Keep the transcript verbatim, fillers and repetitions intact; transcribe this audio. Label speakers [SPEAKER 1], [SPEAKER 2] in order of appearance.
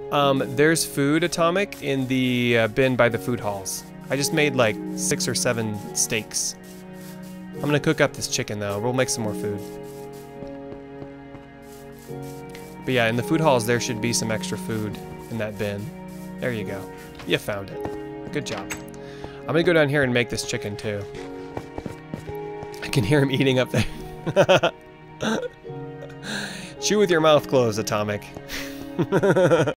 [SPEAKER 1] Um, there's food, Atomic, in the uh, bin by the food halls. I just made like six or seven steaks. I'm gonna cook up this chicken though. We'll make some more food. But yeah, in the food halls there should be some extra food in that bin. There you go. You found it. Good job. I'm gonna go down here and make this chicken too. I can hear him eating up there. Chew with your mouth closed, Atomic.